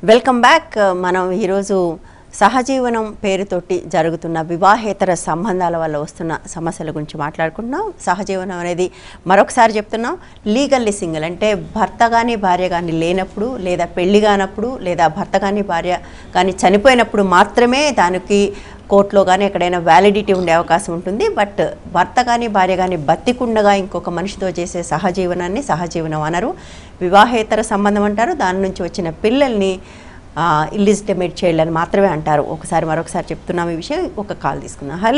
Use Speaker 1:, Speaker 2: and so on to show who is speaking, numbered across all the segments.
Speaker 1: Welcome back. మనం ఈరోజు సహజీవనం పేరుతోటి జరుగుతున్న వివాహేతర సంబంధాల వల్ల వస్తున్న సమస్యల గురించి మాట్లాడుకుంటున్నాం. సహజీవనం అనేది మరొకసారి చెప్తున్నాం, లీగల్లీ సింగిల్ అంటే భర్త కానీ భార్య కానీ లేనప్పుడు, లేదా పెళ్లి కానప్పుడు, లేదా భర్త కానీ భార్య కానీ చనిపోయినప్పుడు మాత్రమే దానికి కోర్టులో కానీ ఎక్కడైనా వ్యాలిడిటీ ఉండే అవకాశం ఉంటుంది. బట్ భర్త కానీ భార్య కానీ బతికుండగా ఇంకొక మనిషితో చేసే సహజీవనాన్ని సహజీవనం అనరు, వివాహేతర సంబంధం అంటారు. దాని నుంచి వచ్చిన పిల్లల్ని ఇల్లిజిటిమేట్ చైల్డ్ అని మాత్రమే అంటారు. మరొకసారి చెప్తున్నాం ఈ విషయం. ఒక కాల్ తీసుకుందాం. హలో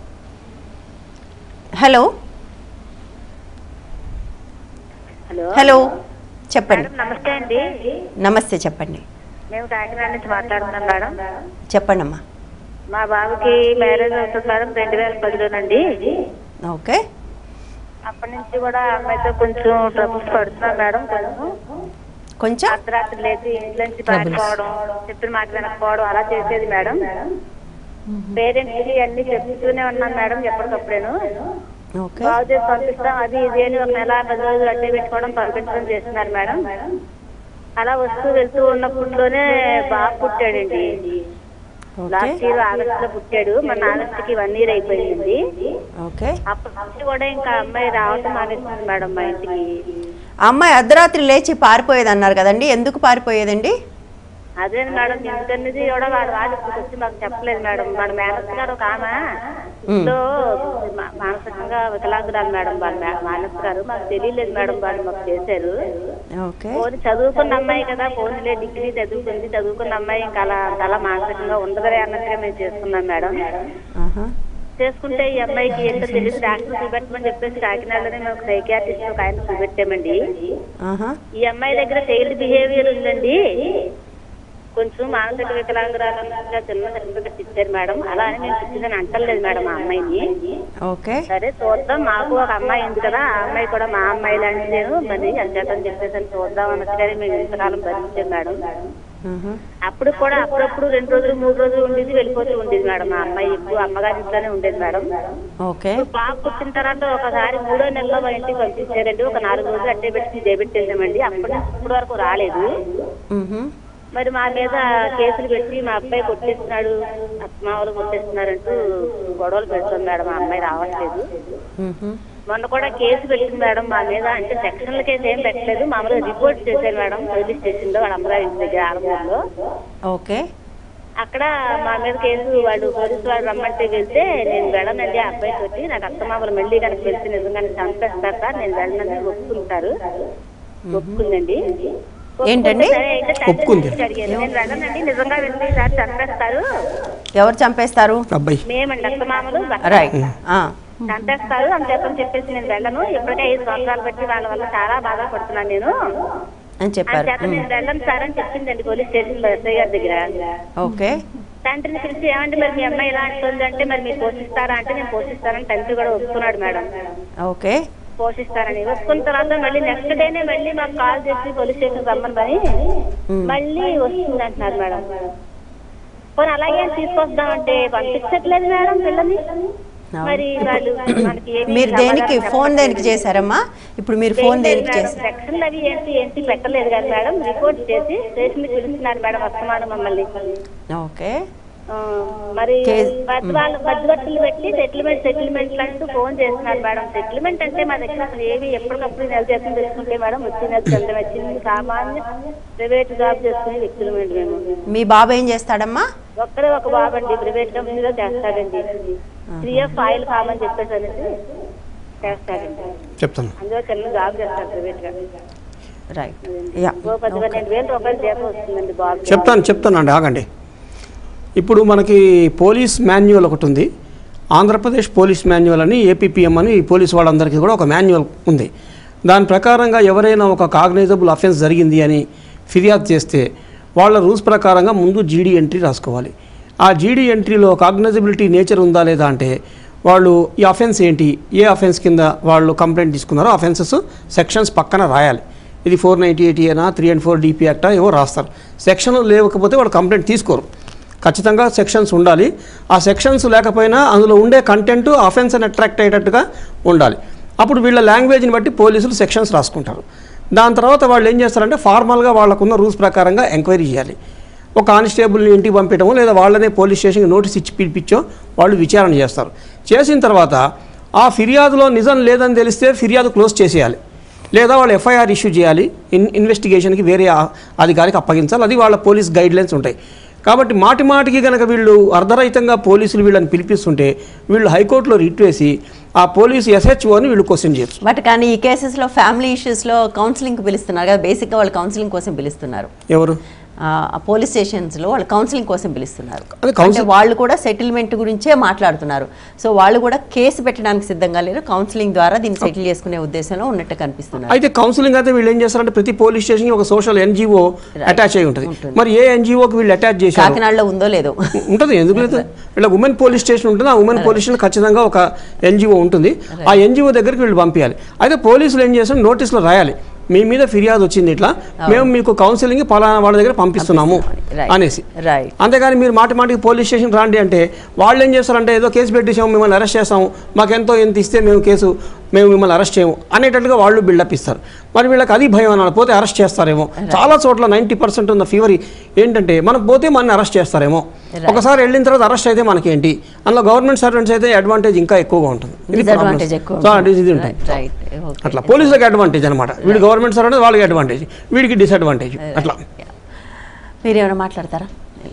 Speaker 1: హలో హలో చెప్పండి.
Speaker 2: నమస్తే అండి.
Speaker 1: నమస్తే, చెప్పండి.
Speaker 2: మేము కాకినాడ నుంచి మాట్లాడుతున్నాం మేడం.
Speaker 1: చెప్పండి అమ్మా.
Speaker 2: మా బాబుకి మ్యారేజ్ అవుతుంది మేడం 2010లోనండి.
Speaker 1: ఓకే.
Speaker 2: అప్పటి నుంచి కూడా అమ్మాయితో కొంచెం ట్రబుల్స్ పడుతున్నాం మేడం. కొంచెం అర్ధరాత్రి లేచి ఇంట్లో నుంచి పారిపోవడం, చెప్పిన మాట వినకపోవడం అలా చేసేది మేడం. పేరెంట్స్ కి అన్ని చెప్తూనే ఉన్నాం మేడం ఎప్పటికప్పుడేను. బాగు చేసి పంపిస్తాం అది ఇది అని ఒక నెల 10 రోజులు అట్టే పెట్టుకోవడం పంపించడం చేస్తున్నారు మేడం. అలా వస్తూ వెళ్తూ ఉన్నప్పుడులోనే బాబు పుట్టాడండి. లాస్ట్ ఇయర్ ఆగస్ట్ లో పుట్టాడు. మన ఆగస్ట్కి 1 year అయిపోయింది. అప్పటి నుంచి కూడా ఇంకా అమ్మాయి రావటం మానేస్తుంది మేడం మా ఇంటికి.
Speaker 1: అమ్మాయి అర్ధరాత్రి లేచి పారిపోయేది అన్నారు కదండి, ఎందుకు పారిపోయేదండి?
Speaker 2: అదే మేడం, ఎందుకన్నది కూడా వాళ్ళు ఇప్పుడు వచ్చి మాకు చెప్పలేదు మేడం. మన మేనస్ గారు ఒక ఆమె ఇంట్లో మానసికంగా వికలాంగురాలు మేడం. వాళ్ళ మేనస్ గారు మాకు తెలియలేదు మేడం, వాళ్ళు మాకు చేశారు. పోనీ చదువుకున్న అమ్మాయి కదా, పోనీలే డిగ్రీ చదువుకున్న అమ్మాయి ఇంకా అలా మానసికంగా ఉండదులే అన్నట్టుగా మేము చేసుకున్నాం మేడం. చేసుకుంటే ఈ అమ్మాయికి ఏంటో తెలిసి డాక్టర్ చూపెట్టమని చెప్పేసి కాకినాడలోనే మేము సైకియాట్రిస్ట్ ఒక ఆయన చూపెట్టామండి. ఈ అమ్మాయి దగ్గర చైల్డ్ బిహేవియర్ ఉందండి, కొంచెం మానసిక వికలాంగురాలుగా చిన్న సర్టిఫికెట్ ఇచ్చారు మేడం. అలా అని నేను పుట్టిందని అంటలేదు మేడం ఆ అమ్మాయిని. సరే చూద్దాం, మాకు ఒక అమ్మాయి ఉంది కదా, ఆ అమ్మాయి కూడా మా అమ్మాయి లాంటి నేను మరి అంచేతని చెప్పేసి చూద్దాం అన్నట్టుగానే మేము ఇంతకాలం భరించాం మేడం. అప్పుడు కూడా అప్పుడప్పుడు 2 రోజులు 3 రోజులు ఉండేది, వెళ్ళిపోతూ ఉండేది మేడం. మా అమ్మాయి ఇప్పుడు అమ్మగారి ఇంట్లోనే ఉండేది మేడం. బాబు పుట్టిన తర్వాత ఒకసారి 3వ నెలలో మా ఇంటికి పంపించారండి. ఒక 4 రోజులు అట్టే పెట్టి చేపెట్టేసామండి. అప్పటి నుంచి ఇప్పటి వరకు రాలేదు. మరి మా మీద కేసులు పెట్టి మా అబ్బాయి కొట్టేస్తున్నాడు, అత్తమావలు కొట్టేస్తున్నారంటూ గొడవలు పెడుతుంది మేడం. మా అమ్మాయి రావట్లేదు. మొన్న కూడా కేసు పెట్టింది మేడం మా మీద. అంటే సెక్షన్ల కేసు ఏం పెట్టలేదు, మామూలుగా రిపోర్ట్ చేశారు మేడం పోలీస్ స్టేషన్ లో, వాళ్ళ అమ్మగారి ఇంటి దగ్గర ఆలమూరులో. అక్కడ మా మీద కేసు వాళ్ళు పోలీసు వాళ్ళు రమ్మంటే వెళ్తే నేను వెళ్ళనండి ఆ అబ్బాయి తోటి, నాకు అత్తమామలు మళ్ళీ కనుక వెళ్తే నిజంగానే చంపేస్తారు సార్, నేను వెళ్ళనని ఒప్పుకుంటారు. ఒప్పుకుందండి.
Speaker 1: ఏంటండి
Speaker 2: నేను వెళ్ళనండి, నిజంగా వెళ్ళి సార్ చంపేస్తారు.
Speaker 1: ఎవరు చంపేస్తారు?
Speaker 2: మేమండి అత్తమామలు చంపేస్తారు అని చెప్పేసి నేను వెళ్ళను. ఇప్పటికే 5 సంవత్సరాలు బట్టి వాళ్ళ వల్ల చాలా బాగా పడుతున్నాను నేను
Speaker 1: అని చెప్పారు.
Speaker 2: నేను వెళ్ళను సార్ అని చెప్పిందండి పోలీస్ స్టేషన్ లో ఎస్ఐ గారి దగ్గర. తండ్రిని పిలిచి ఏమంటే మరి మీ అమ్మాయి ఇలా అంటుంది అంటే మరి మీరు పోషిస్తారా అంటే నేను పోషిస్తానని తండ్రి కూడా ఒప్పుకున్నాడు మేడం. పోషిస్తారని ఒప్పుకున్న తర్వాత మళ్ళీ నెక్స్ట్ డేనే మళ్ళీ మాకు కాల్ చేసి పోలీస్ స్టేషన్ రమ్మని మళ్ళీ వస్తుంది అంటున్నారు మేడం. పోనీ అలాగే తీసుకొస్తామంటే పంపించట్లేదు మేడం పిల్లల్ని. మరి వాళ్ళు
Speaker 1: మీరు దేనికి ఫోన్ దేనికి చేశారమ్మా? ఇప్పుడు మీరు ఫోన్ దేనికి చేశారు?
Speaker 2: సెక్షన్లు అవి ఏంటి పెట్టలేదు కదా మేడం, రిపోర్ట్ చేసి స్టేషన్ కి పిలుస్తున్నారు మేడం వస్తున్నాను మమ్మల్ని. మరి వాళ్ళు మధ్యవర్తులు పెట్టి సెటిల్మెంట్ అంటూ ఫోన్ చేస్తున్నారు మేడం. సెటిల్మెంట్ అంటే మా దగ్గర అసలు ఏవి ఎప్పటికప్పుడు నెల జీతం తెచ్చుకుంటే మేడం వచ్చి నెల చంద్రం వచ్చింది. సామాన్య ప్రైవేట్ జాబ్ చేసుకునే వ్యక్తులు మేము.
Speaker 1: మీ బాబు ఏం చేస్తాడమ్మా?
Speaker 2: ఒక్కడే ఒక బాబు అండి, ప్రైవేట్ కంపెనీలో చేస్తాడండి. 3F ఆయిల్ ఫామ్ అని చెప్పేసి అనేది చేస్తాడండి. అందులో చిన్న జాబ్ చేస్తాడు ప్రైవేట్ గా. 10-12 రూపాయలు జీతం వస్తుందండి బాబు.
Speaker 3: చెప్తానండి ఆగండి. ఇప్పుడు మనకి పోలీస్ మాన్యువల్ ఒకటి ఉంది, ఆంధ్రప్రదేశ్ పోలీస్ మాన్యువల్ అని, ఏపీపీఎం అని పోలీసు వాళ్ళందరికీ కూడా ఒక మాన్యువల్ ఉంది. దాని ప్రకారంగా ఎవరైనా ఒక కాగ్నైజబుల్ అఫెన్స్ జరిగింది అని ఫిర్యాదు చేస్తే వాళ్ళ రూల్స్ ప్రకారంగా ముందు జీడీ ఎంట్రీ రాసుకోవాలి. ఆ జీడీ ఎంట్రీలో కాగ్నైజబిలిటీ నేచర్ ఉందా లేదా అంటే వాళ్ళు ఈ అఫెన్స్ ఏంటి, ఏ అఫెన్స్ కింద వాళ్ళు కంప్లైంట్ తీసుకున్నారో అఫెన్సెస్ సెక్షన్స్ పక్కన రాయాలి. ఇది 498 అయినా 3 and 4 DP యాక్టా ఏవో రాస్తారు. సెక్షన్లు లేకపోతే వాళ్ళు కంప్లైంట్ తీసుకోరు. ఖచ్చితంగా సెక్షన్స్ ఉండాలి. ఆ సెక్షన్స్ లేకపోయినా అందులో ఉండే కంటెంట్ అఫెన్స్ అని అట్రాక్ట్ అయ్యేటట్టుగా ఉండాలి. అప్పుడు వీళ్ళ లాంగ్వేజ్ని బట్టి పోలీసులు సెక్షన్స్ రాసుకుంటారు. దాని తర్వాత వాళ్ళు ఏం చేస్తారంటే ఫార్మల్గా వాళ్ళకున్న రూల్స్ ప్రకారంగా ఎంక్వైరీ చేయాలి. ఒక కానిస్టేబుల్ని ఇంటికి పంపించడం లేదా వాళ్ళనే పోలీస్ స్టేషన్కి నోటీస్ ఇచ్చి పిలిపించో వాళ్ళు విచారణ చేస్తారు. చేసిన తర్వాత ఆ ఫిర్యాదులో నిజం లేదని తెలిస్తే ఫిర్యాదు క్లోజ్ చేసేయాలి, లేదా వాళ్ళు ఎఫ్ఐఆర్ ఇష్యూ చేయాలి, ఇన్వెస్టిగేషన్కి వేరే అధికారికి అప్పగించాలి. అది వాళ్ళ పోలీస్ గైడ్లైన్స్ ఉంటాయి. కాబట్టి మాటికి కనుక వీళ్ళు అర్ధరహితంగా పోలీసులు వీళ్ళని పిలిపిస్తుంటే వీళ్ళు హైకోర్టులో రిట్ వేసి ఆ పోలీసు SHOని వీళ్ళు క్వశ్చన్ చేయొచ్చు.
Speaker 1: బట్ కానీ ఈ కేసెస్లో ఫ్యామిలీ ఇష్యూస్లో కౌన్సిలింగ్ పిలుస్తున్నారు కదా, బేసిక్గా వాళ్ళు కౌన్సిలింగ్ కోసం పిలుస్తున్నారు.
Speaker 3: ఎవరు?
Speaker 1: పోలీస్ స్టేషన్స్లో వాళ్ళు కౌన్సిలింగ్ కోసం పిలుస్తున్నారు. అంటే వాళ్ళు కూడా సెటిల్మెంట్ గురించే మాట్లాడుతున్నారు. సో వాళ్ళు కూడా కేసు పెట్టడానికి సిద్ధంగా లేరు, కౌన్సిలింగ్ ద్వారా దీన్ని సెటిల్ చేసుకునే ఉద్దేశంలో ఉన్నట్టు కనిపిస్తున్నారు.
Speaker 3: అయితే కౌన్సిలింగ్ అయితే వీళ్ళు ఏం చేస్తారంటే ప్రతి పోలీస్ స్టేషన్కి ఒక సోషల్ NGO అటాచ్ అయి ఉంటుంది. మరి ఏ NGOకి వీళ్ళు అటాచ్ చేసి
Speaker 1: కాకినాడలో ఉందో లేదో
Speaker 3: ఉంటుంది, ఎందుకు లేదు? ఇలా ఉమెన్ పోలీస్ స్టేషన్ ఉంటుంది, ఆ ఉమెన్ పోలీస్ స్టేషన్ ఖచ్చితంగా ఒక NGO ఉంటుంది. ఆ NGO దగ్గరికి వీళ్ళు పంపించాలి. అయితే పోలీసులు ఏం చేస్తారు, నోటీసులో రాయాలి, మీ మీద ఫిర్యాదు వచ్చింది, ఇట్లా మేము మీకు కౌన్సిలింగ్ పలానా వాళ్ళ దగ్గర పంపిస్తున్నాము అనేసి. అంతేగాని మీరు మాటికి పోలీస్ స్టేషన్ రాండి అంటే వాళ్ళు ఏం చేస్తారంటే ఏదో కేసు పెట్టేసాము, మిమ్మల్ని అరెస్ట్ చేస్తాము, మాకెంతో ఎంత ఇస్తే మేము మిమ్మల్ని అరెస్ట్ చేయము అనేటట్టుగా వాళ్ళు బిల్డప్ ఇస్తారు. మరి వీళ్ళకి అది భయం అనాలి, పోతే అరెస్ట్ చేస్తారేమో. చాలా చోట్ల 90% ఉన్న ఫీవర్ ఏంటంటే మనం పోతే మనని అరెస్ట్ చేస్తారేమో, ఒకసారి వెళ్ళిన తర్వాత అరెస్ట్ అయితే మనకేంటి. అందులో గవర్నమెంట్ సర్వెంట్స్ అయితే అడ్వాంటేజ్ ఇంకా ఎక్కువగా ఉంటుంది. ఇది ఉంటాయి అట్లా పోలీసులకు అడ్వాంటేజ్ అనమాట. వీడు గవర్నమెంట్ సర్వెంట్, వాళ్ళకి అడ్వాంటేజ్, వీడికి డిసడ్వాంటేజ్. అట్లా
Speaker 1: మీరేమైనా మాట్లాడతారా?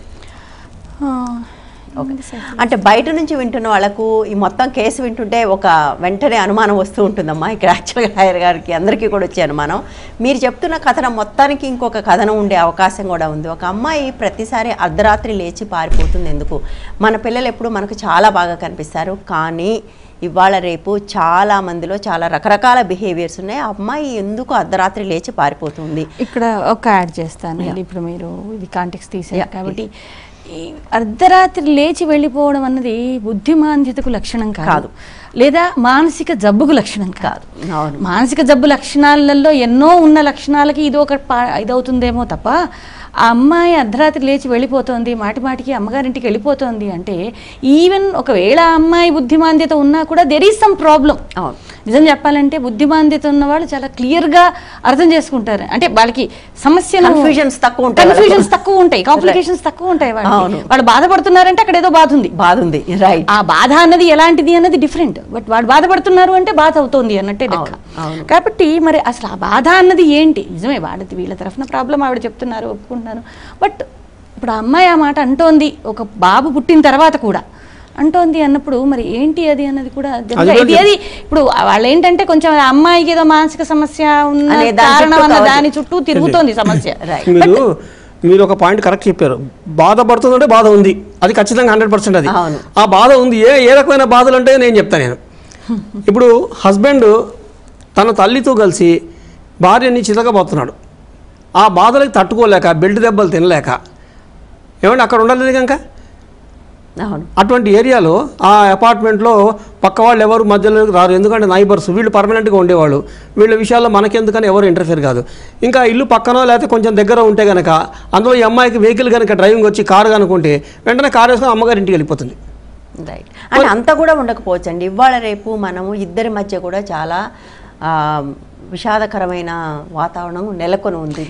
Speaker 1: ఓకే, అంటే బయట నుంచి వింటున్న వాళ్ళకు ఈ మొత్తం కేసు వింటుంటే ఒక వెంటనే అనుమానం వస్తూ ఉంటుందమ్మా. ఇక్కడ యాక్చువల్గా లాయర్ గారికి అందరికీ కూడా వచ్చే అనుమానం, మీరు చెప్తున్న కథనం మొత్తానికి ఇంకొక కథనం ఉండే అవకాశం కూడా ఉంది. ఒక అమ్మాయి ప్రతిసారి అర్ధరాత్రి లేచి పారిపోతుంది ఎందుకు? మన పిల్లలు ఎప్పుడు మనకు చాలా బాగా కనిపిస్తారు, కానీ ఇవాళ రేపు చాలా మందిలో చాలా రకరకాల బిహేవియర్స్ ఉన్నాయి. ఆ అమ్మాయి ఎందుకు అర్ధరాత్రి లేచి పారిపోతుంది?
Speaker 4: ఇక్కడ ఒక యాడ్ చేస్తాను. ఇప్పుడు మీరు ఇది కాంటెక్స్ట్ తీసారు కాబట్టి అర్ధరాత్రి లేచి వెళ్ళిపోవడం అన్నది బుద్ధిమాంద్యతకు లక్షణం కాదు, లేదా మానసిక జబ్బుకు లక్షణం కాదు. మానసిక జబ్బు లక్షణాలలో ఎన్నో ఉన్న లక్షణాలకి ఇది ఒక ఇదవుతుందేమో తప్ప ఆ అమ్మాయి అర్ధరాత్రి లేచి వెళ్ళిపోతుంది, మాటికి అమ్మగారింటికి వెళ్ళిపోతుంది అంటే ఈవెన్ ఒకవేళ ఆ అమ్మాయి బుద్ధిమాంద్యత ఉన్నా కూడా దెర్ ఈజ్ సమ్ ప్రాబ్లం. నిజం చెప్పాలంటే బుద్ధిమాంద్యత ఉన్న వాళ్ళు చాలా క్లియర్గా అర్థం చేసుకుంటారు. అంటే వాళ్ళకి సమస్యలు
Speaker 1: కన్ఫ్యూజన్స్ తక్కువ
Speaker 4: ఉంటాయి, కాంప్లికేషన్స్ తక్కువ ఉంటాయి. వాళ్ళు బాధపడుతున్నారంటే అక్కడ ఏదో బాధ ఉంది. రైట్, ఆ బాధ అన్నది ఎలాంటిది అన్నది డిఫరెంట్. బట్ వాళ్ళు బాధపడుతున్నారు అంటే బాధ అవుతుంది అన్నట్టే లెక్క. కాబట్టి మరి అసలు ఆ బాధ అన్నది ఏంటి? నిజమే వీళ్ళ తరఫున ప్రాబ్లం ఆవిడ చెప్తున్నారు, ఒప్పుకుంటున్నారు. బట్ ఇప్పుడు ఆ అమ్మాయి ఆ మాట అంటోంది, ఒక బాబు పుట్టిన తర్వాత కూడా అంటోంది అన్నప్పుడు మరి ఏంటి అది అన్నది కూడా అది ఇప్పుడు వాళ్ళు ఏంటంటే కొంచెం అమ్మాయికి ఏదో మానసిక సమస్య ఉన్న కారణం అన్న దాని చుట్టూ తిరుగుతోంది సమస్య.
Speaker 3: మీరు ఒక పాయింట్ కరెక్ట్ చెప్పారు, బాధపడుతుందంటే బాధ ఉంది, అది ఖచ్చితంగా 100% అది. ఆ బాధ ఉంది. ఏ రకమైన బాధలు అంటే నేను చెప్తాను. నేను ఇప్పుడు హస్బెండ్ తన తల్లితో కలిసి భార్యని చితకబోతున్నాడు, ఆ బాధలకు తట్టుకోలేక బెల్ట్ దెబ్బలు తినలేక ఏమంటే అక్కడ ఉండలేదు కనుక అటువంటి ఏరియాలో ఆ అపార్ట్మెంట్లో పక్క వాళ్ళు ఎవరు మధ్యలోకి రారు, ఎందుకంటే నైబర్స్ వీళ్ళు పర్మనెంట్గా ఉండేవాళ్ళు, వీళ్ళ విషయాల్లో మనకెందుకని ఎవరు ఇంటర్ఫియర్ కాదు. ఇంకా ఇల్లు పక్కనో లేకపోతే కొంచెం దగ్గర ఉంటే కనుక అందులో ఈ అమ్మాయికి వెహికల్ కనుక డ్రైవింగ్ వచ్చి కారు కనుకుంటే వెంటనే కారు వేసుకొని అమ్మగారి ఇంటికి వెళ్ళిపోతుంది.
Speaker 1: రైట్, అంటే అంత కూడా ఉండకపోవచ్చు అండి. ఇవాళ రేపు మనము ఇద్దరి మధ్య కూడా చాలా విషాదకరమైన వాతావరణం నెలకొని ఉంది.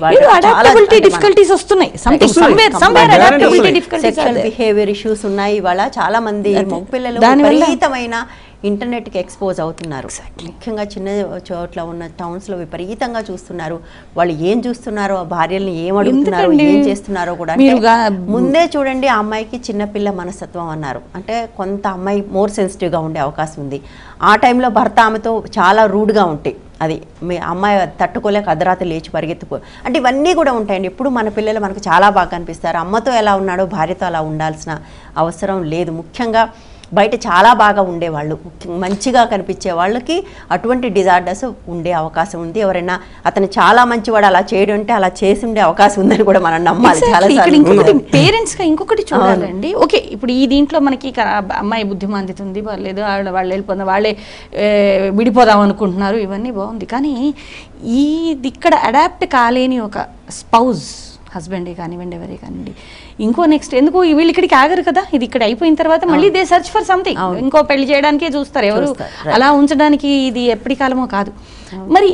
Speaker 1: సెక్షువల్ బిహేవియర్ ఇష్యూస్ ఉన్నాయి. ఇవాళ చాలా మంది మగపిల్లలు విపరీతమైన ఇంటర్నెట్కి ఎక్స్పోజ్ అవుతున్నారు. ముఖ్యంగా చిన్న చోట్ల ఉన్న టౌన్స్లో విపరీతంగా చూస్తున్నారు. వాళ్ళు ఏం చూస్తున్నారో, ఆ భార్యల్ని ఏం అడుగుతున్నారో, ఏం చేస్తున్నారో కూడా. ముందే చూడండి, ఆ అమ్మాయికి చిన్నపిల్ల మనస్తత్వం అన్నారు, అంటే కొంత అమ్మాయి మోర్ సెన్సిటివ్గా ఉండే అవకాశం ఉంది. ఆ టైంలో భర్త ఆమెతో చాలా రూడ్గా ఉంటాయి, అది మీ అమ్మాయి తట్టుకోలేక అర్ధరాత్రి లేచి పరిగెత్తుకో అంటే ఇవన్నీ కూడా ఉంటాయండి. ఎప్పుడు మన పిల్లలు మనకు చాలా బాగా కనిపిస్తారు. అమ్మతో ఎలా ఉన్నాడో భార్యతో అలా ఉండాల్సిన అవసరం లేదు. ముఖ్యంగా బయట చాలా బాగా ఉండేవాళ్ళు, మంచిగా కనిపించే వాళ్ళకి అటువంటి డిజార్డర్స్ ఉండే అవకాశం ఉంది. ఎవరైనా అతను చాలా మంచివాడు అలా చేయడం అంటే అలా చేసి ఉండే అవకాశం ఉందని కూడా మనం నమ్మాలి.
Speaker 4: పేరెంట్స్గా ఇంకొకటి చూడాలండి. ఓకే, ఇప్పుడు ఈ దీంట్లో మనకి అమ్మాయి బుద్ధిమాంద్యత ఉంది, లేదు వాళ్ళు వెళ్ళిపోదాం, వాళ్ళే విడిపోదాం అనుకుంటున్నారు, ఇవన్నీ బాగుంది. కానీ ఇక్కడ అడాప్ట్ కాలేని ఒక స్పౌజ్, హస్బెండే కానివ్వండి, ఎవరే కానివ్వండి, ఇంకో నెక్స్ట్ ఎందుకు వీళ్ళు ఇక్కడికి ఆగరు కదా, ఇది ఇక్కడ అయిపోయిన తర్వాత మళ్ళీ దే సర్చ్ ఫర్ సంథింగ్, ఇంకో పెళ్లి చేయడానికే చూస్తారు ఎవరు, అలా ఉంచడానికి ఇది ఎప్పటి కాలమో కాదు. మరి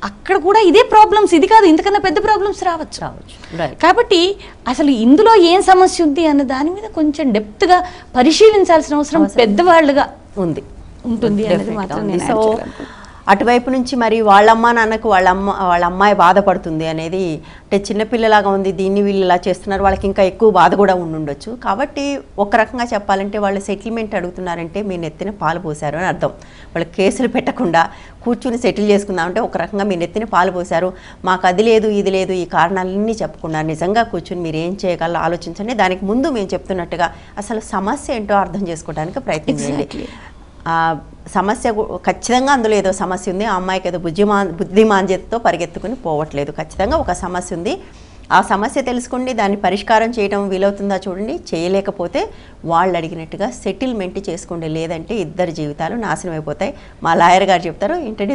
Speaker 4: అక్కడ కూడా ఇదే ప్రాబ్లమ్స్, ఇది కాదు ఇంతకన్నా పెద్ద ప్రాబ్లమ్స్ రావచ్చు. కాబట్టి అసలు ఇందులో ఏం సమస్య ఉంది అన్న దాని మీద కొంచెం డెప్త్గా పరిశీలించాల్సిన అవసరం పెద్దవాళ్ళుగా ఉంటుంది అనేది మాత్రం నేను చెప్పాలనుకుంటున్నాను.
Speaker 1: అటువైపు నుంచి మరి వాళ్ళమ్మ నాన్నకు వాళ్ళ అమ్మాయి బాధపడుతుంది అనేది, అంటే చిన్నపిల్లలాగా ఉంది, దీన్ని వీళ్ళు ఇలా చేస్తున్నారు, వాళ్ళకి ఇంకా ఎక్కువ బాధ కూడా ఉండుండొచ్చు. కాబట్టి ఒక రకంగా చెప్పాలంటే వాళ్ళు సెటిల్మెంట్ అడుగుతున్నారంటే మీ నెత్తిన పాలు పోసారు అని అర్థం. వాళ్ళు కేసులు పెట్టకుండా కూర్చుని సెటిల్ చేసుకుందామంటే ఒక రకంగా మీ నెత్తిన పాలు పోసారు, మాకు అది లేదు ఇది లేదు ఈ కారణాలన్నీ చెప్పుకున్నారు. నిజంగా కూర్చుని మీరు ఏం చేయగలరో ఆలోచించండి. దానికి ముందు మేము చెప్తున్నట్టుగా అసలు సమస్య ఏంటో అర్థం చేసుకోవడానికి ప్రయత్నం చేయండి. సమస్య ఖచ్చితంగా అందులో ఏదో సమస్య ఉంది, ఆ అమ్మాయికి ఏదో బుద్ధిమాంద్యతతో పరిగెత్తుకుని పోవట్లేదు, ఖచ్చితంగా ఒక సమస్య ఉంది. ఆ సమస్య తెలుసుకోండి, దాన్ని పరిష్కారం చేయడం వీలవుతుందా చూడండి. చేయలేకపోతే వాళ్ళు అడిగినట్టుగా సెటిల్మెంట్ చేసుకోండి, లేదంటే ఇద్దరు జీవితాలు నాశనం అయిపోతాయి. మా లాయర్ గారు చెప్తారు ఏంటంటే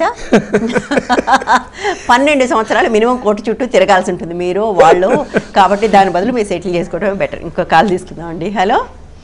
Speaker 1: 12 సంవత్సరాలు మినిమం కోర్టు చుట్టూ తిరగాల్సి ఉంటుంది మీరు వాళ్ళు. కాబట్టి దాని బదులు మీరు సెటిల్ చేసుకోవడం బెటర్. ఇంకో కాల్ తీసుకుందామండి. హలో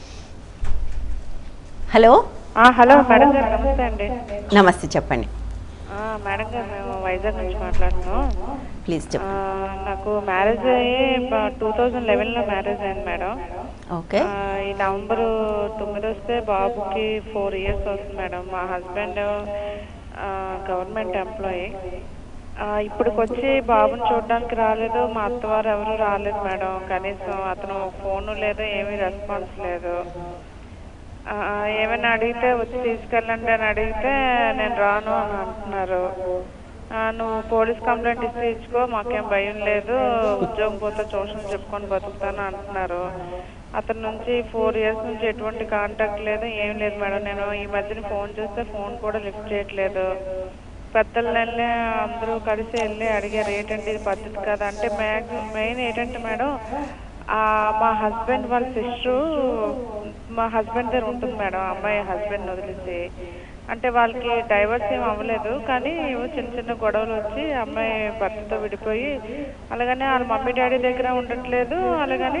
Speaker 1: హలో
Speaker 5: హలో మేడం గారు, నమస్తే అండి.
Speaker 1: నమస్తే, చెప్పండి
Speaker 5: మేడం గారు. మేము వైజాగ్ నుంచి మాట్లాడుతున్నాం.
Speaker 1: ప్లీజ్ చెప్పండి.
Speaker 5: నాకు మ్యారేజ్ అయ్యి 2011లో మ్యారేజ్ అయింది మేడం.
Speaker 1: ఓకే.
Speaker 5: ఈ నవంబర్ 9 వస్తే బాబుకి 4 years వస్తుంది మేడం. మా హస్బెండ్ గవర్నమెంట్ ఎంప్లాయీ. ఇప్పటికొచ్చి బాబుని చూడడానికి రాలేదు, మా అత్తవారు ఎవరు రాలేదు మేడం. కనీసం అతను ఫోను లేదు, ఏమీ రెస్పాన్స్ లేదు. ఏమైనా అడిగితే వచ్చి తీసుకెళ్ళండి అని అడిగితే నేను రాను అని అంటున్నారు. నువ్వు పోలీస్ కంప్లైంట్ ఇచ్చుకో, మాకేం భయం లేదు, ఉద్యోగం పోతే ట్యూషన్ చెప్పుకొని బతుకుతాను అంటున్నారు. అతని నుంచి 4 years నుంచి ఎటువంటి కాంటాక్ట్ లేదు, ఏం లేదు మేడం. నేను ఈ మధ్యన ఫోన్ చేస్తే ఫోన్ కూడా లిఫ్ట్ చేయట్లేదు. పెద్దలు వెళ్ళి అందరూ కలిసి వెళ్ళి అడిగారు ఏంటంటే ఇది పద్ధతి కదా అంటే, మెయిన్ ఏంటంటే మేడం మా హస్బెండ్ వాళ్ళ సిస్టరు మా హస్బెండ్ దగ్గర ఉంటుంది మేడం. అమ్మాయి హస్బెండ్ వదిలేసి, అంటే వాళ్ళకి డైవర్స్ ఏం అవ్వలేదు, కానీ చిన్న చిన్న గొడవలు వచ్చి అమ్మాయి భర్తతో విడిపోయి అలాగని వాళ్ళ మమ్మీ డాడీ దగ్గర ఉండట్లేదు. అలాగని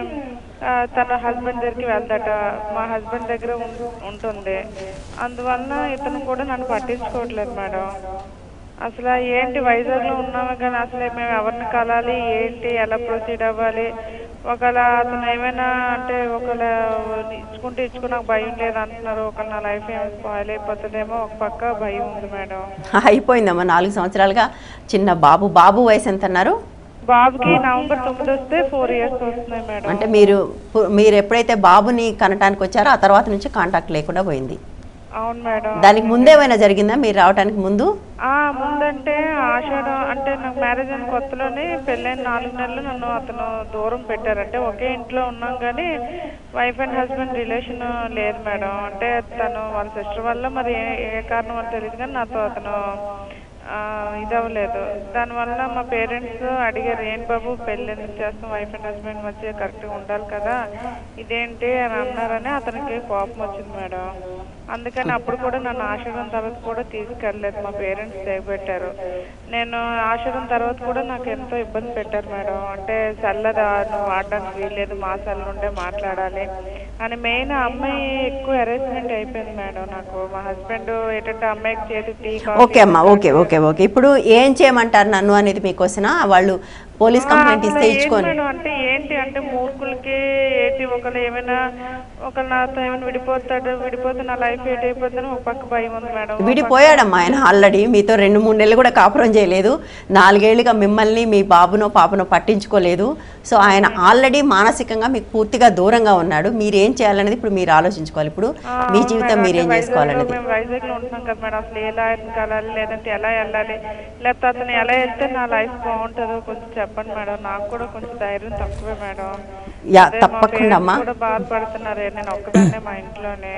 Speaker 5: తన హస్బెండ్ దగ్గరికి వెళ్తాట, మా హస్బెండ్ దగ్గర ఉంటుంది. అందువలన ఇతను కూడా నన్ను పట్టించుకోవట్లేదు మేడం. అసలు ఏంటి వైజాగ్లో ఉన్నాము కానీ అసలు మేము ఎవరిని కలాలి, ఏంటి, ఎలా ప్రొసీడ్ అవ్వాలి? ఒకవేళ అతను ఏమైనా అంటే ఒకవేళ ఇచ్చుకుంటే నాకు భయం లేదు అంటున్నారు, ఒకవేళ నా లైఫ్ ఏమైనా స్పాయిల్ అయిపోతుందేమో ఒక పక్క భయం ఉంది మేడం.
Speaker 1: అయిపోయిందమ్మా 4 సంవత్సరాలుగా చిన్న బాబు వయసు ఎంత అన్నారు?
Speaker 5: బాబుకి నవంబర్ 9 వస్తే 4 years వస్తున్నాయి మేడం.
Speaker 1: అంటే మీరు ఎప్పుడైతే బాబుని కనటానికి వచ్చారో ఆ తర్వాత నుంచి కాంటాక్ట్ లేకుండా పోయింది.
Speaker 5: అవును మేడం.
Speaker 1: దానికి ముందేమైనా జరిగిందా మీరు రావడానికి ముందు?
Speaker 5: ముందంటే ఆషాఢం అంటే నాకు మ్యారేజ్ అయిన కొత్తలోనే పెళ్ళైన 4 నెలలు నన్ను అతను దూరం పెట్టారంటే ఒకే ఇంట్లో ఉన్నాం కానీ వైఫ్ అండ్ హస్బెండ్ రిలేషన్ లేదు మేడం. అంటే తను వాళ్ళ సిస్టర్ వల్ల మరి ఏ కారణం అని తెలియదు కానీ నాతో అతను ఇదవ్వలేదు. దానివల్ల మా పేరెంట్స్ అడిగారు ఏంటి బాబు పెళ్ళి ఎందుకు చేస్తాం, వైఫ్ అండ్ హస్బెండ్ మధ్య కరెక్ట్గా ఉండాలి కదా, ఇదేంటి అని అన్నారని అతనికి కోపం వచ్చింది మేడం. అందుకని అప్పుడు కూడా నన్ను ఆశ్రమం తర్వాత కూడా తీసుకెళ్ళలేదు, మా పేరెంట్స్ తెగబెట్టారు. నేను ఆశ్రమం తర్వాత కూడా నాకు ఎంతో ఇబ్బంది పెట్టారు మేడం. అంటే సెల్లదా నువ్వు వాడడానికి వీల్లేదు, మా సెల్ నుండే మాట్లాడాలి అని. మెయిన్ అమ్మాయి ఎక్కువ హెరాస్మెంట్ అయిపోయింది మేడం నాకు. మా హస్బెండ్ ఏంటంటే అమ్మాయికి చేతి టీ.
Speaker 1: ఓకే అమ్మా, ఓకే ఓకే ఓకే. ఇప్పుడు ఏం చేయమంటారు నన్ను అనేది మీకోసం? వాళ్ళు పోలీస్ కంప్లైంట్ ఇస్తే ఇచ్చుకోండి
Speaker 5: అంటే ఏంటి అంటే మూర్ఖులకి ఏంటి, ఒకళ్ళు ఏమైనా ఒకళ్ళు నాతో ఏమైనా విడిపోతే నా లైఫ్ ఏంటి అయిపోతుందని ఒక పక్క భయం ఉంది మేడం.
Speaker 1: విడిపోయాడమ్మా ఆయన ఆల్రెడీ, మీతో 2-3 నెలలు కూడా కాపురం చేయలేదు, 4 ఏళ్ళుగా మిమ్మల్ని మీ బాబునో పాపనో పట్టించుకోలేదు. సో ఆయన ఆల్రెడీ మానసికంగా మీకు పూర్తిగా దూరంగా ఉన్నాడు. మీరేం చేయాలనేది ఇప్పుడు మీరు ఆలోచించుకోవాలి. ఇప్పుడు మీ జీవితం మీరేం చేసుకోవాలనేది.
Speaker 5: మేము వైజాగ్ లో ఉంటున్నాం కదా మేడం, అసలు ఎలా కలాలి, లేదంటే ఎలా వెళ్ళాలి, లేకపోతే అతను ఎలా వెళ్తే నా లైఫ్ బాగుంటుందో కొంచెం చెప్పండి మేడం. నాకు కూడా కొంచెం ధైర్యం తక్కువే మేడం.
Speaker 1: తప్పకుండా అమ్మా.
Speaker 5: కూడా బాధపడుతున్నారు, నేను ఒక్కదాన్నే మా ఇంట్లోనే.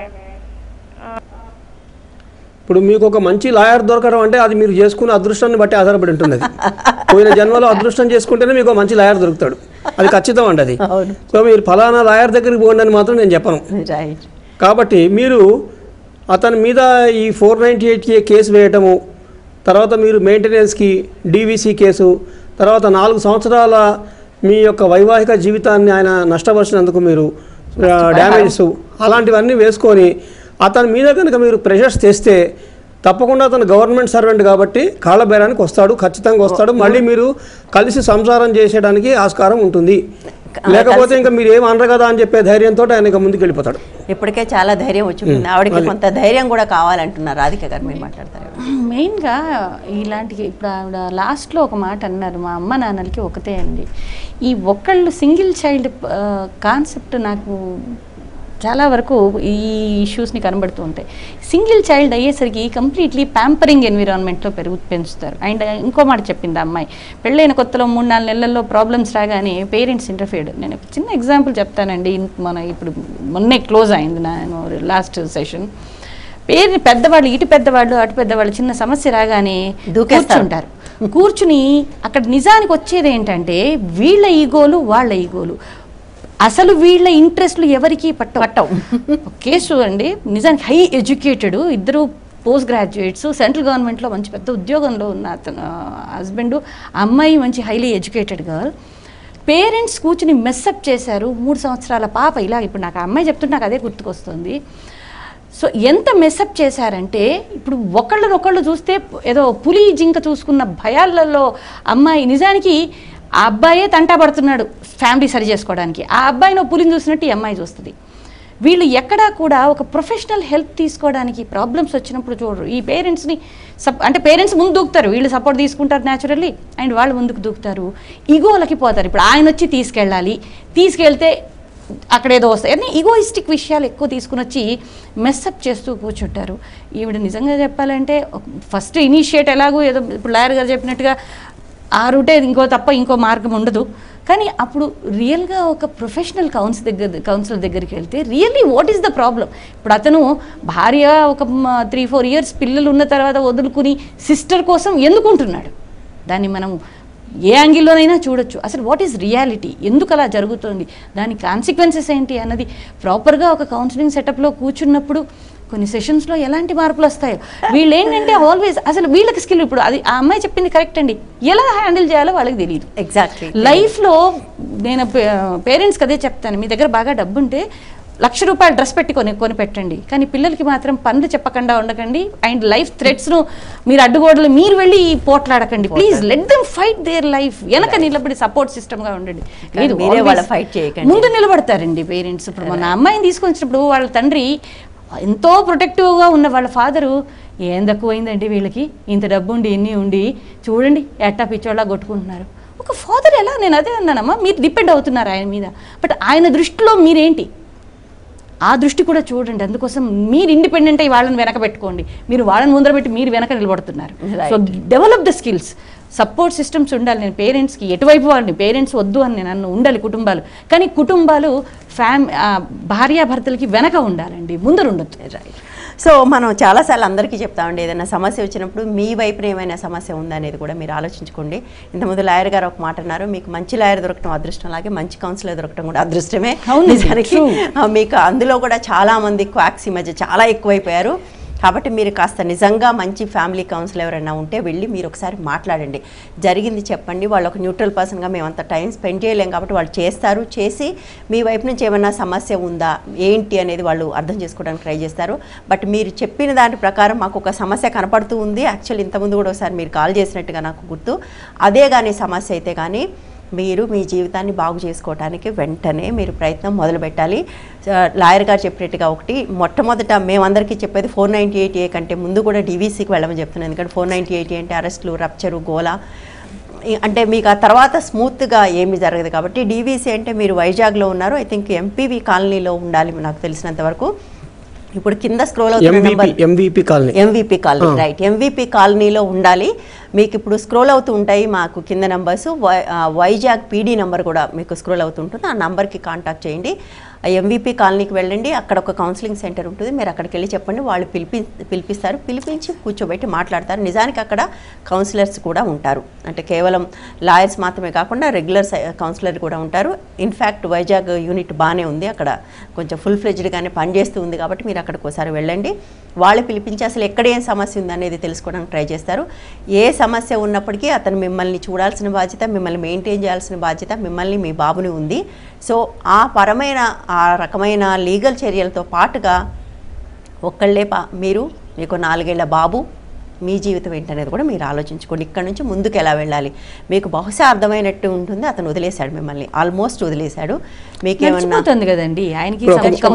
Speaker 3: ఇప్పుడు మీకు ఒక మంచి లాయర్ దొరకడం అంటే అది మీరు చేసుకునే అదృష్టాన్ని బట్టి ఆధారపడి ఉంటుంది. అది పోయిన జన్మలో అదృష్టం చేసుకుంటేనే మీకు మంచి లాయర్ దొరుకుతాడు, అది ఖచ్చితం అండి అది. సో మీరు ఫలానా లాయర్ దగ్గరికి పోండి అని మాత్రం నేను చెప్పను. కాబట్టి మీరు అతని మీద ఈ 498A కేసు వేయటము, తర్వాత మీరు మెయింటెనెన్స్కి DVC కేసు, తర్వాత 4 సంవత్సరాల మీ యొక్క వైవాహిక జీవితాన్ని ఆయన నష్టపరిచినందుకు మీరు డ్యామేజెస్ అలాంటివన్నీ వేసుకొని అతని మీద కనుక మీరు ప్రెషర్స్ తెస్తే తప్పకుండా అతను గవర్నమెంట్ సర్వెంట్ కాబట్టి కాళ్ళబేరానికి వస్తాడు, ఖచ్చితంగా వస్తాడు. మళ్ళీ మీరు కలిసి సంసారం చేసేయడానికి ఆస్కారం ఉంటుంది. లేకపోతే ఇంకా మీరు ఏం అనరు కదా అని చెప్పే ధైర్యంతో ఆయన ఇంకా ముందుకు వెళ్ళిపోతాడు.
Speaker 1: ఇప్పటికే చాలా ధైర్యం వచ్చింది ఆవిడకి, కొంత ధైర్యం కూడా కావాలంటున్నారు. రాధిక గారు మీరు మాట్లాడతారు.
Speaker 4: మెయిన్గా ఇలాంటి ఇప్పుడు ఆవిడ లాస్ట్లో ఒక మాట అన్నారు, మా అమ్మ నాన్నలకి ఒకటే అండి. ఈ ఒకళ్ళు సింగిల్ చైల్డ్ కాన్సెప్ట్ నాకు చాలా వరకు ఈ ఇష్యూస్ని కనబడుతూ ఉంటాయి. సింగిల్ చైల్డ్ అయ్యేసరికి కంప్లీట్లీ ప్యాంపరింగ్ ఎన్విరాన్మెంట్లో పెంచుతారు. అండ్ ఇంకో మాట చెప్పింది అమ్మాయి, పెళ్ళైన కొత్తలో 3-4 నెలల్లో ప్రాబ్లమ్స్ రాగానే పేరెంట్స్ ఇంటర్ఫియర్డ్. నేను ఒక చిన్న ఎగ్జాంపుల్ చెప్తానండి. మన ఇప్పుడు మొన్నే క్లోజ్ అయింది నేను లాస్ట్ సెషన్. పెద్దవాళ్ళు ఇటు పెద్దవాళ్ళు అటు పెద్దవాళ్ళు చిన్న సమస్య రాగానే కూర్చుంటారు. కూర్చుని అక్కడ నిజానికి వచ్చేది ఏంటంటే వీళ్ళ ఈగోలు వాళ్ళ ఈగోలు, అసలు వీళ్ళ ఇంట్రెస్ట్లు ఎవరికి పట్టవు. కేసు అండి, నిజానికి హై ఎడ్యుకేటెడ్, ఇద్దరు పోస్ట్ గ్రాడ్యుయేట్స్, సెంట్రల్ గవర్నమెంట్లో మంచి పెద్ద ఉద్యోగంలో ఉన్న అతను హస్బెండ్, అమ్మాయి మంచి హైలీ ఎడ్యుకేటెడ్ గర్ల్. పేరెంట్స్ కూర్చుని మెస్అప్ చేశారు. 3 సంవత్సరాల పాప. ఇలా ఇప్పుడు నాకు ఆ అమ్మాయి చెప్తుంటే నాకు అదే గుర్తుకొస్తుంది. సో ఎంత మెస్అప్ చేశారంటే ఇప్పుడు ఒకళ్ళనొకళ్ళు చూస్తే ఏదో పులి జింక చూసుకున్న భయాలలో అమ్మాయి, నిజానికి ఆ అబ్బాయే తంటా పడుతున్నాడు ఫ్యామిలీ సరి చేసుకోవడానికి, ఆ అబ్బాయిని పులిని చూసినట్టు ఈ అమ్మాయి చూస్తుంది. వీళ్ళు ఎక్కడా కూడా ఒక ప్రొఫెషనల్ హెల్ప్ తీసుకోవడానికి ప్రాబ్లమ్స్ వచ్చినప్పుడు చూడరు. ఈ పేరెంట్స్ని అంటే పేరెంట్స్ ముందు దూకుతారు, వీళ్ళు సపోర్ట్ తీసుకుంటారు న్యాచురల్లీ, అండ్ వాళ్ళు ముందుకు దూకుతారు, ఈగోలకి పోతారు. ఇప్పుడు ఆయన వచ్చి తీసుకెళ్ళాలి, తీసుకెళ్తే అక్కడేదో వస్తాయి అన్నీ ఈగోయిస్టిక్ విషయాలు ఎక్కువ తీసుకుని వచ్చి మెస్అప్ చేస్తూ కూర్చుంటారు. ఈవిడ నిజంగా చెప్పాలంటే ఫస్ట్ ఇనిషియేట్ ఎలాగో ఏదో ఇప్పుడు లాయర్ గారు చెప్పినట్టుగా ఆ రూటే ఇంకో మార్గం ఉండదు. కానీ అప్పుడు రియల్గా ఒక ప్రొఫెషనల్ కౌన్సిలర్ దగ్గరికి వెళ్తే really what is the problem. ఇప్పుడు అతను భార్య ఒక 3-4 ఇయర్స్ పిల్లలు ఉన్న తర్వాత వదులుకుని సిస్టర్ కోసం ఎందుకుంటున్నాడు, దాన్ని మనం ఏ యాంగిల్లోనైనా చూడొచ్చు. అసలు వాట్ ఈజ్ రియాలిటీ, ఎందుకు అలా జరుగుతుంది, దాని కాన్సిక్వెన్సెస్ ఏంటి అన్నది ప్రాపర్గా ఒక కౌన్సిలింగ్ సెటప్లో కూర్చున్నప్పుడు కొన్ని సెషన్స్లో ఎలాంటి మార్పులు వస్తాయో. వీళ్ళు ఏంటంటే ఆల్వేస్ అసలు వీళ్ళకి స్కిల్, ఇప్పుడు అది ఆ అమ్మాయి చెప్పింది కరెక్ట్ అండి, ఎలా హ్యాండిల్ చేయాలో వాళ్ళకి తెలియదు.
Speaker 1: ఎగ్జాక్ట్లీ.
Speaker 4: లైఫ్లో నేను పేరెంట్స్కి అదే చెప్తాను, మీ దగ్గర బాగా డబ్బు ఉంటే ₹1,00,000 డ్రెస్ పెట్టి కొని పెట్టండి, కానీ పిల్లలకి మాత్రం పనులు చెప్పకుండా ఉండకండి. అండ్ లైఫ్ థ్రెట్స్ను మీరు అడ్డుగోడలు మీరు వెళ్ళి పోట్లాడకండి. Please let them fight their life. వెనక నిలబడి సపోర్ట్ సిస్టమ్గా ఉండండి. ముందు నిలబడతారండి పేరెంట్స్. ఇప్పుడు మన అమ్మాయిని తీసుకొచ్చినప్పుడు వాళ్ళ తండ్రి ఎంతో ప్రొటెక్టివ్గా ఉన్న వాళ్ళ ఫాదరు, ఏం తక్కువైందండి వీళ్ళకి, ఇంత డబ్బు ఉండి ఎన్ని ఉండి చూడండి ఎట్టా పిచ్చోళ్ళ కొట్టుకుంటున్నారు. ఒక ఫాదర్ ఎలా, నేను అదే అన్నానమ్మా, మీరు డిపెండ్ అవుతున్నారు ఆయన మీద, బట్ ఆయన దృష్టిలో మీరేంటి ఆ దృష్టి కూడా చూడండి. అందుకోసం మీరు ఇండిపెండెంట్ అయ్యి వాళ్ళని వెనక పెట్టుకోండి, మీరు వాళ్ళని ముందర పెట్టి మీరు వెనక నిలబడుతున్నారు. So develop the skills, support systems ఉండాలి. నేను పేరెంట్స్కి ఎటువైపు వాళ్ళని, పేరెంట్స్ వద్దు అని నేను అన్ను, ఉండాలి కుటుంబాలు, కానీ కుటుంబాలు భార్యాభర్తలకి వెనక ఉండాలండి, ముందర ఉండొద్దు.
Speaker 1: రైట్. సో మనం చాలాసార్లు అందరికీ చెప్తామండి, ఏదైనా సమస్య వచ్చినప్పుడు మీ వైపున ఏమైనా సమస్య ఉందా అనేది కూడా మీరు ఆలోచించుకోండి. ఇంతకుముందు లాయర్ గారు ఒక మాట అన్నారు, మీకు మంచి లాయర్ దొరకడం అదృష్టం, అలాగే మంచి కౌన్సిలర్ దొరకడం కూడా అదృష్టమే. నిజానికి మీకు అందులో కూడా చాలామంది క్వాక్స్ ఈ మధ్య చాలా ఎక్కువైపోయారు. కాబట్టి మీరు కాస్త నిజంగా మంచి ఫ్యామిలీ కౌన్సిలర్ ఎవరైనా ఉంటే వెళ్ళి మీరు ఒకసారి మాట్లాడండి, జరిగింది చెప్పండి. వాళ్ళు ఒక న్యూట్రల్ పర్సన్గా మేము అంత టైం స్పెండ్ చేయలేం కాబట్టి వాళ్ళు చేస్తారు, చేసి మీ వైపు నుంచి ఏమైనా సమస్య ఉందా ఏంటి అనేది వాళ్ళు అర్థం చేసుకోవడానికి ట్రై చేస్తారు. బట్ మీరు చెప్పిన దాని ప్రకారం మాకు ఒక సమస్య కనపడుతూ ఉంది, యాక్చువల్లీ ఇంతకుముందు కూడా ఒకసారి మీరు కాల్ చేసినట్టుగా నాకు గుర్తు, అదే కానీ సమస్య అయితే కానీ మీరు మీ జీవితాన్ని బాగు చేసుకోవడానికి వెంటనే మీరు ప్రయత్నం మొదలు పెట్టాలి. లాయర్ గారు చెప్పినట్టుగా ఒకటి మొట్టమొదట మేమందరికీ చెప్పేది 498A కంటే ముందు కూడా DVCకి వెళ్ళమని చెప్తున్నాను. ఎందుకంటే 498A అంటే అరెస్టులు, రప్చరు, గోలా, అంటే మీకు ఆ తర్వాత స్మూత్గా ఏమీ జరగదు. కాబట్టి DVC అంటే మీరు వైజాగ్లో ఉన్నారు, ఐ థింక్ MPV కాలనీలో ఉండాలి నాకు తెలిసినంత వరకు. ఇప్పుడు కింద స్క్రోల్ అవుతున్న
Speaker 3: MVP కాలనీ
Speaker 1: రైట్, MVP కాలనీలో ఉండాలి. మీకు ఇప్పుడు స్క్రోల్ అవుతూ ఉంటాయి మాకు కింద నెంబర్స్, వైజాగ్ PD నెంబర్ కూడా మీకు స్క్రోల్ అవుతుంటుంది, ఆ నెంబర్కి కాంటాక్ట్ చేయండి. MVP కాలనీకి వెళ్ళండి, అక్కడ ఒక కౌన్సిలింగ్ సెంటర్ ఉంటుంది, మీరు అక్కడికి వెళ్ళి చెప్పండి, వాళ్ళు పిలిపిస్తారు, పిలిపించి కూర్చోబెట్టి మాట్లాడతారు. నిజానికి అక్కడ కౌన్సిలర్స్ కూడా ఉంటారు, అంటే కేవలం లాయర్స్ మాత్రమే కాకుండా రెగ్యులర్ కౌన్సిలర్ కూడా ఉంటారు. ఇన్ఫ్యాక్ట్ వైజాగ్ యూనిట్ బాగానే ఉంది, అక్కడ కొంచెం ఫుల్ ఫ్లెడ్జ్డ్గానే పనిచేస్తూ ఉంది. కాబట్టి మీరు అక్కడికి ఒకసారి వెళ్ళండి, వాళ్ళు పిలిపించి అసలు ఎక్కడ ఏం సమస్య ఉందనేది తెలుసుకోవడానికి ట్రై చేస్తారు. ఏ సమస్య ఉన్నప్పటికీ అతను మిమ్మల్ని చూడాల్సిన బాధ్యత, మిమ్మల్ని మెయింటైన్ చేయాల్సిన బాధ్యత మిమ్మల్ని, మీ బాబుని ఉంది. సో ఆ రకమైన లీగల్ చర్యలతో పాటుగా ఒక్కళ్ళే మీరు మీకు 4 ఏళ్ల బాబు, మీ జీవితం ఏంటనేది కూడా మీరు ఆలోచించుకోండి. ఇక్కడ నుంచి ముందుకు ఎలా వెళ్ళాలి మీకు బహుశా అర్థమైనట్టు ఉంటుంది. అతను వదిలేశాడు మిమ్మల్ని, ఆల్మోస్ట్ వదిలేశాడు. మీకేమన్నా
Speaker 4: కదండి ఆయనకి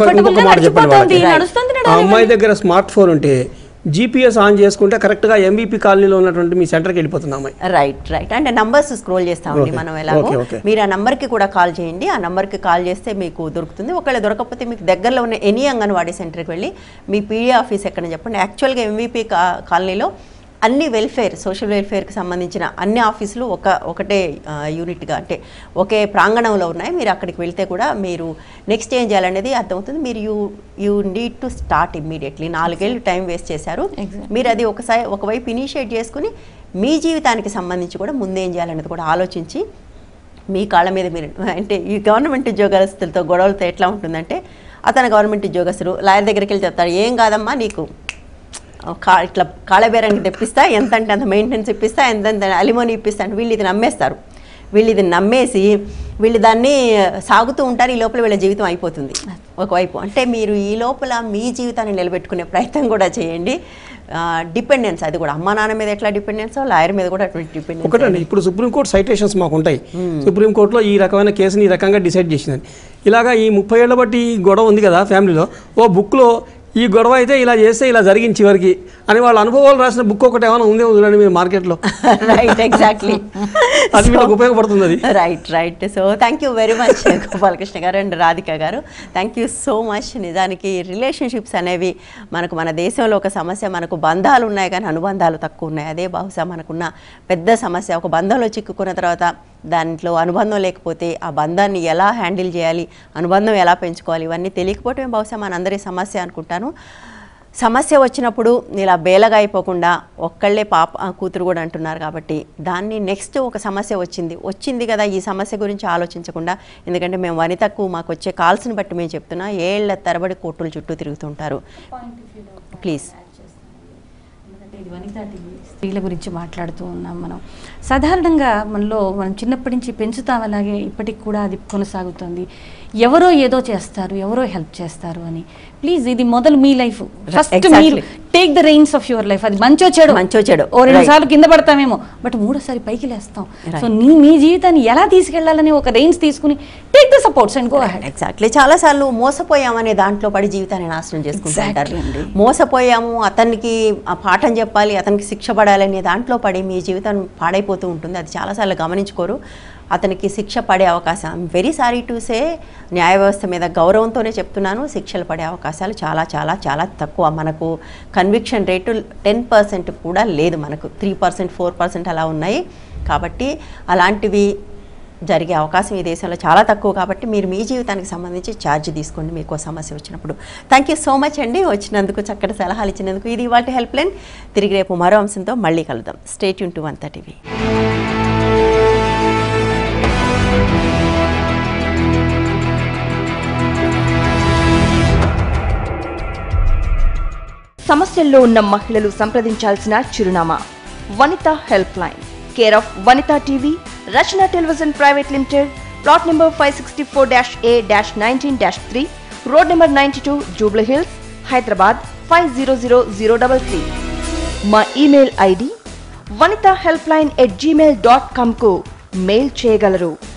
Speaker 3: అమ్మాయి దగ్గర స్మార్ట్ ఫోన్ ఉంటే GPS ఆన్ చేసుకుంటే కరెక్ట్గా MVP కాలనీలో ఉన్నటువంటి మీ సెంటర్కి వెళ్ళిపోతుంది అమ్మాయి.
Speaker 1: రైట్ అంటే నంబర్స్ స్క్రోల్ చేస్తామండి మనం ఎలాగో. మీరు ఆ నంబర్కి కూడా కాల్ చేయండి. ఆ నంబర్కి కాల్ చేస్తే మీకు దొరుకుతుంది. ఒకవేళ దొరకకపోతే మీకు దగ్గరలో ఉన్న ఎనీ అంగన్వాడీ సెంటర్కి వెళ్ళి మీ పీడీ ఆఫీస్ ఎక్కడ చెప్పండి. యాక్చువల్గా MVP కాలనీలో అన్ని వెల్ఫేర్, సోషల్ వెల్ఫేర్కి సంబంధించిన అన్ని ఆఫీసులు ఒకటే యూనిట్గా అంటే ఒకే ప్రాంగణంలో ఉన్నాయి. మీరు అక్కడికి వెళ్తే కూడా మీరు నెక్స్ట్ ఏం చేయాలనేది అర్థమవుతుంది. మీరు you need to start immediately. 4 ఏళ్ళు టైం వేస్ట్ చేశారు. మీరు అది ఒకవైపు ఇనిషియేట్ చేసుకుని మీ జీవితానికి సంబంధించి కూడా ముందేం చేయాలనేది కూడా ఆలోచించి మీ కాళ్ళ మీద మీరు అంటే ఈ గవర్నమెంట్ ఉద్యోగస్తులతో గొడవలతో ఎట్లా ఉంటుందంటే, అతను గవర్నమెంట్ ఉద్యోగస్తులు లాయర్ దగ్గరికి వెళ్ళి చెప్తారు, ఏం కాదమ్మా నీకు ఇట్లా కాళ్ళబేరానికి తెప్పిస్తా, ఎంత అంటే అంత మెయింటెనెన్స్ ఇప్పిస్తా, ఎంత అలిమోని ఇప్పిస్తా అంటే వీళ్ళు ఇది నమ్మేస్తారు. వీళ్ళు ఇది నమ్మేసి వీళ్ళు దాన్ని సాగుతూ ఉంటారు. ఈ లోపల వీళ్ళ జీవితం అయిపోతుంది ఒకవైపు. అంటే మీరు ఈ లోపల మీ జీవితాన్ని నిలబెట్టుకునే ప్రయత్నం కూడా చేయండి. డిపెండెన్స్, అది కూడా అమ్మా నాన్న మీద ఎట్లా డిపెండెన్స్, లాయర్ మీద కూడా అటువంటి డిపెండెన్స్.
Speaker 3: ఒకటండి, ఇప్పుడు సుప్రీంకోర్టు సైటేషన్స్ మాకు ఉంటాయి. సుప్రీంకోర్టులో ఈ రకమైన కేసుని ఈ రకంగా డిసైడ్ చేసిందని. ఇలాగా ఈ 30 ఏళ్ల బట్టి గొడవ ఉంది కదా ఫ్యామిలీలో, ఓ బుక్లో ఈ గొడవ అయితే ఇలా చేస్తే ఇలా జరిగింది చివరికి అని వాళ్ళ అనుభవాలు రాసిన బుక్ ఒకటి ఏమైనా ఉందేమో చూడండి మీరు మార్కెట్లో.
Speaker 1: రైట్, ఎగ్జాక్ట్లీ,
Speaker 3: అది మీకు ఉపయోగపడుతుంది అది.
Speaker 1: Right. So thank you very much Gopalakrishna garu and Radhika garu, thank you so much. నిజానికి రిలేషన్షిప్స్ అనేవి మన దేశంలో ఒక సమస్య. మనకు బంధాలు ఉన్నాయి కానీ అనుబంధాలు తక్కువ ఉన్నాయి. అదే బహుశా మనకున్న పెద్ద సమస్య. ఒక బంధంలో చిక్కుకున్న తర్వాత దాంట్లో అనుబంధం లేకపోతే ఆ బంధాన్ని ఎలా హ్యాండిల్ చేయాలి, అనుబంధం ఎలా పెంచుకోవాలి, ఇవన్నీ తెలియకపోవటమే బహుశా మనందరి సమస్య అనుకుంటాను. సమస్య వచ్చినప్పుడు ఇలా బేలగా అయిపోకుండా ఒక్కళ్ళే కూతురు కూడా అంటున్నారు కాబట్టి దాన్ని నెక్స్ట్ ఒక సమస్య వచ్చింది కదా ఈ సమస్య గురించి ఆలోచించకుండా, ఎందుకంటే మేము వనితకు మాకు వచ్చే కాల్స్ని బట్టి మేము చెప్తున్నా, ఏళ్ల తరబడి కోర్టుల చుట్టూ తిరుగుతుంటారు. ప్లీజ్.
Speaker 4: ఇది వనితా టీవీ స్త్రీల గురించి మాట్లాడుతూ ఉన్నాం. మనం సాధారణంగా మనం చిన్నప్పటి నుంచి పెంచుతాం, అలాగే ఇప్పటికి కూడా అది కొనసాగుతుంది. ఎవరో ఏదో చేస్తారు, ఎవరో హెల్ప్ చేస్తారు అని. ప్లీజ్, ఇది మొదలు మీ లైఫ్. ఫస్ట్ మీరు take the reins of your life. అది మంచో చెడు ఓ 2 సార్లు కింద పడతామేమో, బట్ 3సారి పైకి లేస్తాం. సో మీ జీవితాన్ని ఎలా తీసుకెళ్లాలని ఒక రెయిన్స్ తీసుకుని take the supports and go ahead.
Speaker 1: Exactly. చాలా సార్లు మోసపోయామనే దాంట్లో పడి జీవితాన్ని నాశనం చేసుకుంటారు. మోసపోయాము, అతనికి ఆ పాఠం చెప్పాలి, అతనికి శిక్ష పడాలనే దాంట్లో పడి మీ జీవితం పాడైపోతూ ఉంటుంది. అది చాలాసార్లు గమనించుకోరు. అతనికి శిక్ష పడే అవకాశం, వెరీ సారీ టు సే, న్యాయ వ్యవస్థ మీద గౌరవంతోనే చెప్తున్నాను, శిక్షలు పడే అవకాశాలు చాలా చాలా చాలా తక్కువ. మనకు కన్విక్షన్ రేటు 10% కూడా లేదు. మనకు 3%, 4% అలా ఉన్నాయి. కాబట్టి అలాంటివి జరిగే అవకాశం ఈ దేశంలో చాలా తక్కువ. కాబట్టి మీరు మీ జీవితానికి సంబంధించి ఛార్జ్ తీసుకోండి మీకు సమస్య వచ్చినప్పుడు. థ్యాంక్ యూ సో మచ్ అండి వచ్చినందుకు, చక్కటి సలహాలు ఇచ్చినందుకు. ఇది ఇవాళ హెల్ప్ లైన్. తిరిగి రేపు మరో అంశంతో మళ్ళీ కలుద్దాం. Stay tune to Vanitha TV.
Speaker 6: సమస్యల్లో ఉన్న మహిళలు సంప్రదించాల్సిన చిరునామా Vanitha help line, care of Vanitha TV, Rachana television private limited, plot number 564-A-19-3, road number 92, Jubilee Hills, Hyderabad 500033. మా ఈమెయిల్ ఐడి vanithahelpline@gmail.com కు మెయిల్ చేయగలరు.